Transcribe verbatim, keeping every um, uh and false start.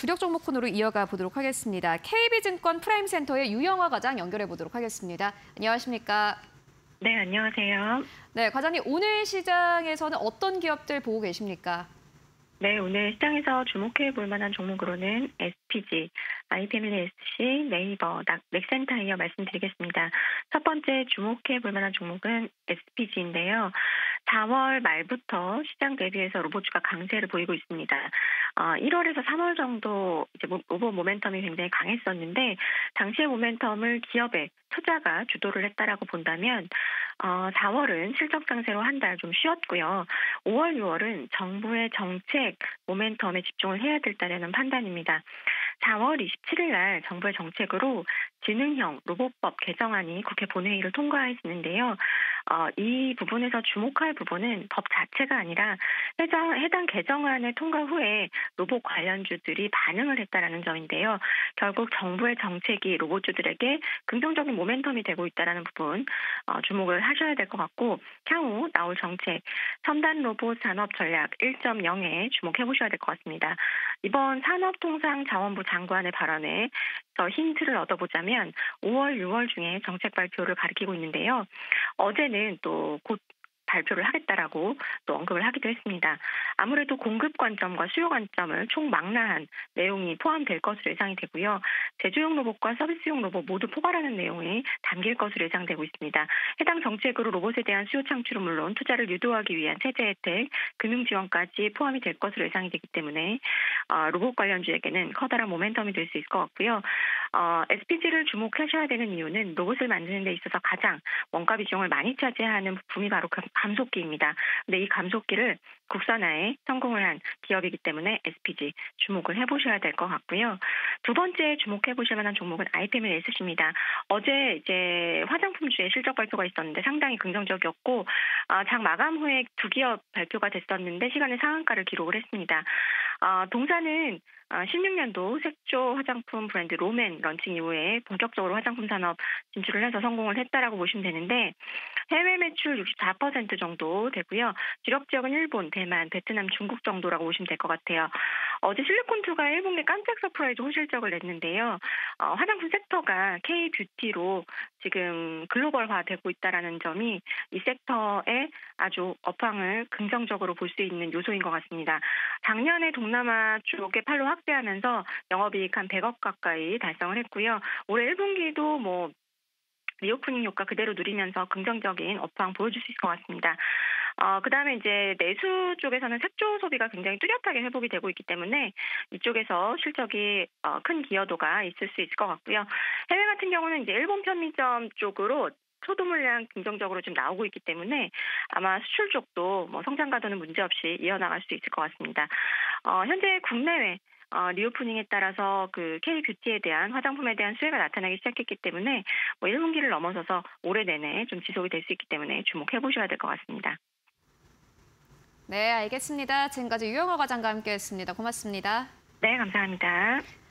주력 종목 코너로 이어가 보도록 하겠습니다. 케이비증권 프라임센터의 유영화 과장 연결해 보도록 하겠습니다. 안녕하십니까? 네, 안녕하세요. 네, 과장님 오늘 시장에서는 어떤 기업들 보고 계십니까? 네, 오늘 시장에서 주목해 볼 만한 종목으로는 에스피지, 아이피엠엘에스씨, 네이버, 넥센타이어 말씀드리겠습니다. 첫 번째 주목해 볼 만한 종목은 에스피지인데요. 사월 말부터 시장 대비해서 로봇주가 강세를 보이고 있습니다. 어, 일월에서 삼월 정도 이제 로봇 모멘텀이 굉장히 강했었는데 당시의 모멘텀을 기업의 투자가 주도를 했다라고 본다면 어, 사월은 실적 상세로 한 달 좀 쉬었고요. 오월, 유월은 정부의 정책 모멘텀에 집중을 해야 될 때라는 판단입니다. 사월 이십칠일 날 정부의 정책으로 지능형 로봇법 개정안이 국회 본회의를 통과했는데요. 어, 이 부분에서 주목할 부분은 법 자체가 아니라 해당, 해당 개정안의 통과 후에 로봇 관련주들이 반응을 했다라는 점인데요. 결국 정부의 정책이 로봇주들에게 긍정적인 모멘텀이 되고 있다는 부분 어, 주목을 하셔야 될 것 같고 향후 나올 정책 첨단 로봇 산업 전략 일 점 영에 주목해 보셔야 될 것 같습니다. 이번 산업통상자원부 장관의 발언에 더 힌트를 얻어보자면 오월, 유월 중에 정책 발표를 가리키고 있는데요. 어제는 또 곧 발표를 하겠다라고 또 언급을 하기도 했습니다. 아무래도 공급 관점과 수요 관점을 총망라한 내용이 포함될 것으로 예상이 되고요. 제조용 로봇과 서비스용 로봇 모두 포괄하는 내용이 담길 것으로 예상되고 있습니다. 해당 정책으로 로봇에 대한 수요 창출은 물론 투자를 유도하기 위한 세제 혜택, 금융 지원까지 포함이 될 것으로 예상이 되기 때문에 어, 로봇 관련주에게는 커다란 모멘텀이 될 수 있을 것 같고요. 어, 에스피지를 주목하셔야 되는 이유는 로봇을 만드는 데 있어서 가장 원가 비중을 많이 차지하는 부품이 바로 감속기입니다. 근데 이 감속기를 국산화에 성공을 한 기업이기 때문에 에스피지 주목을 해보셔야 될 것 같고요. 두 번째 주목해보실 만한 종목은 아이피엠엘에스씨입니다. 어제 이제 화장품주의 실적 발표가 있었는데 상당히 긍정적이었고 어, 장 마감 후에 두 기업 발표가 됐었는데 시간의 상한가를 기록을 했습니다. 어, 동사는 십육 년도 색조 화장품 브랜드 롬앤 런칭 이후에 본격적으로 화장품 산업 진출을 해서 성공을 했다라고 보시면 되는데 해외 매출 육십사 퍼센트 정도 되고요. 주력 지역은 일본, 대만, 베트남, 중국 정도라고 보시면 될 것 같아요. 어제 실리콘투가 일 분기 깜짝 서프라이즈 호실적을 냈는데요. 어, 화장품 섹터가 K-뷰티로 지금 글로벌화되고 있다는 점이 이 섹터에 아주 업황을 긍정적으로 볼 수 있는 요소인 것 같습니다. 작년에 동남아 쪽에 팔로 확대하면서 영업이익 한 백억 가까이 달성을 했고요. 올해 일 분기도 뭐 리오프닝 효과 그대로 누리면서 긍정적인 업황 보여줄 수 있을 것 같습니다. 어, 그 다음에 이제 내수 쪽에서는 색조 소비가 굉장히 뚜렷하게 회복이 되고 있기 때문에 이쪽에서 실적이 어, 큰 기여도가 있을 수 있을 것 같고요. 해외 같은 경우는 이제 일본 편의점 쪽으로 소도 물량 긍정적으로 좀 나오고 있기 때문에 아마 수출 쪽도 뭐 성장 가도는 문제없이 이어나갈 수 있을 것 같습니다. 어, 현재 국내외 어, 리오프닝에 따라서 그 K-뷰티에 대한 화장품에 대한 수혜가 나타나기 시작했기 때문에 뭐 일 분기를 넘어서서 올해 내내 좀 지속이 될 수 있기 때문에 주목해 보셔야 될 것 같습니다. 네, 알겠습니다. 지금까지 유영화 과장과 함께했습니다. 고맙습니다. 네, 감사합니다.